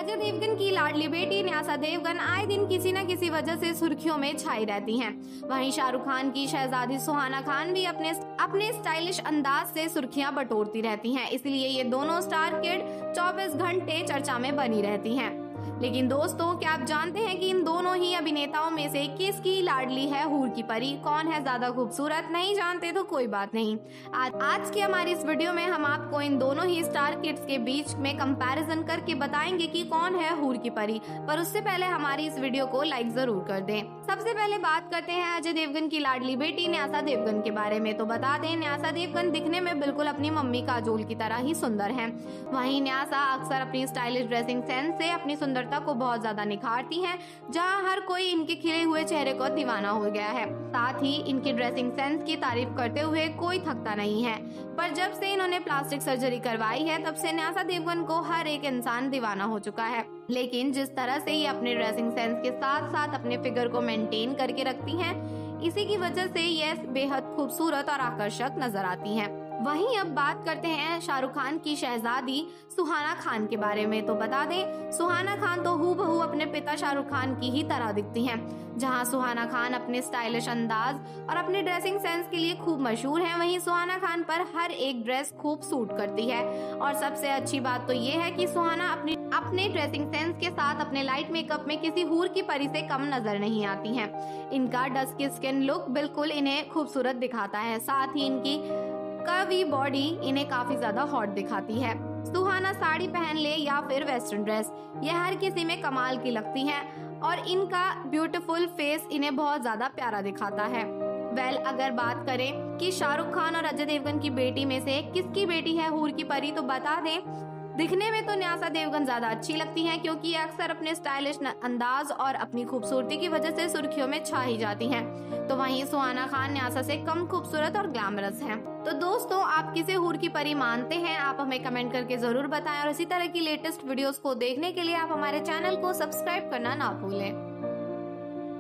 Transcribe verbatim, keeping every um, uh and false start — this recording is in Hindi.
अजय देवगन की लाडली बेटी न्यासा देवगन आए दिन किसी न किसी वजह से सुर्खियों में छाई रहती हैं। वहीं शाहरुख खान की शहजादी सुहाना खान भी अपने अपने स्टाइलिश अंदाज से सुर्खियां बटोरती रहती हैं। इसलिए ये दोनों स्टार किड चौबीस घंटे चर्चा में बनी रहती हैं। लेकिन दोस्तों, क्या आप जानते हैं कि इन दोनों ही अभिनेताओं में से किसकी लाडली है हूर की परी? कौन है ज्यादा खूबसूरत? नहीं जानते तो कोई बात नहीं। आज आज की हमारी इस वीडियो में हम आपको इन दोनों ही स्टार किड्स के बीच में कंपैरिजन करके बताएंगे कि कौन है हूर की परी। पर उससे पहले हमारी इस वीडियो को लाइक जरूर कर दें। सबसे पहले बात करते हैं अजय देवगन की लाडली बेटी न्यासा देवगन के बारे में। तो बता दें, न्यासा देवगन दिखने में बिल्कुल अपनी मम्मी काजोल की तरह ही सुंदर हैं। वहीं न्यासा अक्सर अपनी स्टाइलिश ड्रेसिंग सेंस से अपनी सुंदरता को बहुत ज्यादा निखारती हैं, जहां हर कोई इनके खिले हुए चेहरे को दीवाना हो गया है। साथ ही इनकी ड्रेसिंग सेंस की तारीफ करते हुए कोई थकता नहीं है। पर जब से इन्होंने प्लास्टिक सर्जरी करवाई है, तब से न्यासा देवगन को हर एक इंसान दीवाना हो चुका है। लेकिन जिस तरह से ये अपने ड्रेसिंग सेंस के साथ साथ अपने फिगर को मेंटेन करके रखती हैं, इसी की वजह से ये बेहद खूबसूरत और आकर्षक नजर आती हैं। वहीं अब बात करते हैं शाहरुख खान की शहजादी सुहाना खान के बारे में। तो बता दें, सुहाना खान तो हूबहू अपने पिता शाहरुख खान की ही तरह दिखती हैं। जहां सुहाना खान अपने स्टाइलिश अंदाज और अपने ड्रेसिंग सेंस के लिए खूब मशहूर हैं, वहीं सुहाना खान पर हर एक ड्रेस खूब सूट करती है। और सबसे अच्छी बात तो ये है कि सुहाना अपनी अपने ड्रेसिंग सेंस के साथ अपने लाइट मेकअप में किसी हूर की परी से कम नजर नहीं आती हैं। इनका डस्की स्किन लुक बिल्कुल इन्हें खूबसूरत दिखाता है। साथ ही इनकी कर्वी बॉडी इन्हें काफी ज्यादा हॉट दिखाती है। सुहाना साड़ी पहन ले या फिर वेस्टर्न ड्रेस, ये हर किसी में कमाल की लगती हैं और इनका ब्यूटीफुल फेस इन्हें बहुत ज्यादा प्यारा दिखाता है। वेल well, अगर बात करें कि शाहरुख खान और अजय देवगन की बेटी में से किसकी बेटी है हूर की परी, तो बता दें, दिखने में तो न्यासा देवगन ज्यादा अच्छी लगती हैं, क्योंकि ये अक्सर अपने स्टाइलिश अंदाज और अपनी खूबसूरती की वजह से सुर्खियों में छा ही जाती हैं। तो वहीं सुहाना खान न्यासा से कम खूबसूरत और ग्लैमरस हैं। तो दोस्तों, आप किसे हूर की परी मानते हैं? आप हमें कमेंट करके जरूर बताएं और इसी तरह की लेटेस्ट वीडियोस को देखने के लिए आप हमारे चैनल को सब्सक्राइब करना ना भूलें।